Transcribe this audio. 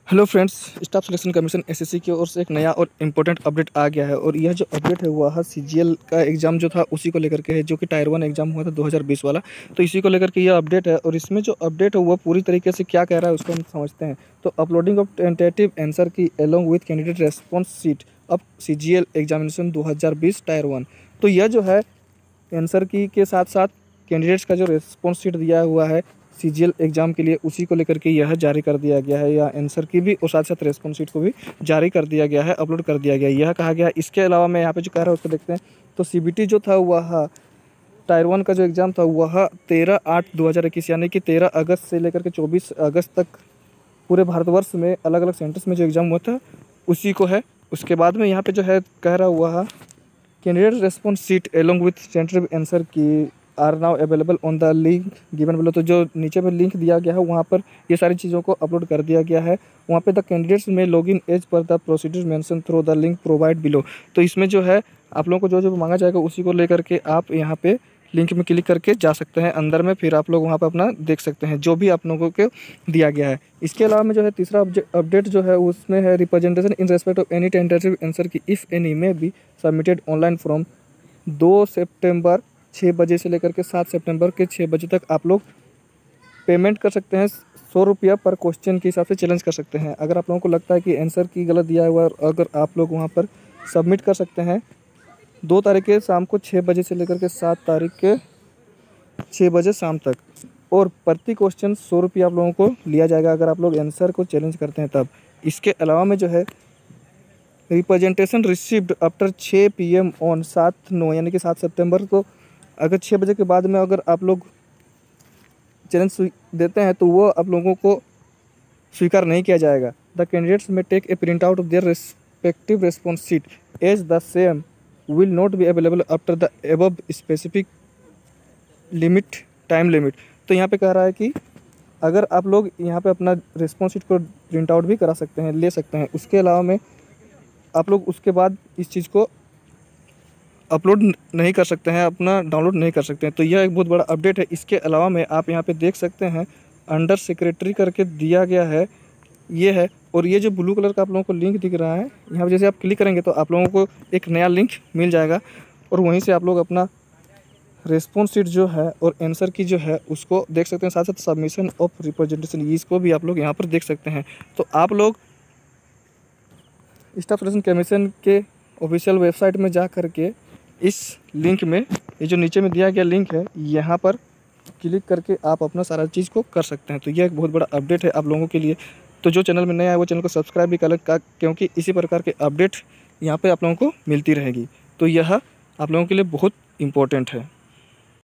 Hello friends, staff selection commission SSC की ओर से एक नया और इम्पोर्टेंट अपडेट आ गया है। और यह जो अपडेट है वह सीजीएल का एग्ज़ाम जो था उसी को लेकर के है, जो कि टायर 1 एग्ज़ाम हुआ था 2020 वाला। तो इसी को लेकर के यह अपडेट है। और इसमें जो अपडेट है वह पूरी तरीके से क्या कह रहा है उसको हम समझते हैं। तो uploading of tentative answer key along with candidate response sheet अब सीजीएल एग्जामिनेशन 2020 टायर 1। तो यह जो है आंसर की के साथ साथ कैंडिडेट्स का जो रेस्पॉन्स शीट दिया हुआ है सीजीएल एग्ज़ाम के लिए, उसी को लेकर के यह जारी कर दिया गया है। या आंसर की भी और साथ साथ रेस्पॉन्स शीट को भी जारी कर दिया गया है, अपलोड कर दिया गया है, यह कहा गया है। इसके अलावा मैं यहाँ पे जो कह रहा हूँ उसको देखते हैं। तो सीबीटी जो था वह टायर 1 का जो एग्ज़ाम था वह 13/8/2021 यानी कि 13 अगस्त से लेकर के 24 अगस्त तक पूरे भारतवर्ष में अलग अलग सेंटर्स में जो एग्ज़ाम हुआ था उसी को है। उसके बाद में यहाँ पे जो है कह रहा हुआ candidate response sheet along with tentative answer key are now available on the link given below. तो जो नीचे पे लिंक दिया गया है वहाँ पर ये सारी चीज़ों को अपलोड कर दिया गया है। वहाँ पे the candidates may log in as per the procedure mention through the link provide below. तो इसमें जो है आप लोगों को जो जो मांगा जाएगा उसी को लेकर के आप यहाँ पे लिंक में क्लिक करके जा सकते हैं अंदर में, फिर आप लोग वहाँ पर अपना देख सकते हैं जो भी आप लोगों को दिया गया है। इसके अलावा में जो है तीसरा अपडेट जो है उसमें है representation in respect of any tentative answer key if any may be submitted online from 2 सितंबर 6 बजे से लेकर के 7 सितंबर के 6 बजे तक आप लोग पेमेंट कर सकते हैं। 100 रुपया पर क्वेश्चन के हिसाब से चैलेंज कर सकते हैं। अगर आप लोगों को लगता है कि आंसर की गलत दिया हुआ है, अगर आप लोग वहाँ पर सबमिट कर सकते हैं 2 तारीख के शाम को 6 बजे से लेकर के 7 तारीख के 6 बजे शाम तक। और प्रति क्वेश्चन 100 रुपया आप लोगों को लिया जाएगा अगर आप लोग आंसर को चैलेंज करते हैं तब। इसके अलावा में जो है representation received after 6 PM on 7/9 यानी कि 7 सितंबर को अगर 6 बजे के बाद में अगर आप लोग चैलेंज देते हैं तो वो आप लोगों को स्वीकार नहीं किया जाएगा। The candidates may take a print out of their respective response sheet as the same will not be available after the above specific limit time limit. तो यहाँ पे कह रहा है कि अगर आप लोग यहाँ पे अपना रेस्पॉन्स शीट को प्रिंट आउट भी करा सकते हैं, ले सकते हैं। उसके अलावा में आप लोग उसके बाद इस चीज़ को अपलोड नहीं कर सकते हैं, अपना डाउनलोड नहीं कर सकते हैं। तो यह एक बहुत बड़ा अपडेट है। इसके अलावा में आप यहाँ पे देख सकते हैं अंडर सेक्रेटरी करके दिया गया है, ये है। और ये जो ब्लू कलर का आप लोगों को लिंक दिख रहा है यहाँ पे जैसे आप क्लिक करेंगे तो आप लोगों को एक नया लिंक मिल जाएगा और वहीं से आप लोग अपना रेस्पॉन्स शीट जो है और आंसर की जो है उसको देख सकते हैं। साथ साथ सबमिशन ऑफ रिप्रेजेंटेशन इसको भी आप लोग यहाँ पर देख सकते हैं। तो आप लोग स्टाफ सिलेक्शन कमीशन के ऑफिशियल वेबसाइट में जा करके इस लिंक में, ये जो नीचे में दिया गया लिंक है, यहाँ पर क्लिक करके आप अपना सारा चीज़ को कर सकते हैं। तो यह एक बहुत बड़ा अपडेट है आप लोगों के लिए। तो जो चैनल में नया है वो चैनल को सब्सक्राइब भी कर लें, क्योंकि इसी प्रकार के अपडेट यहाँ पे आप लोगों को मिलती रहेगी। तो यह आप लोगों के लिए बहुत इम्पोर्टेंट है।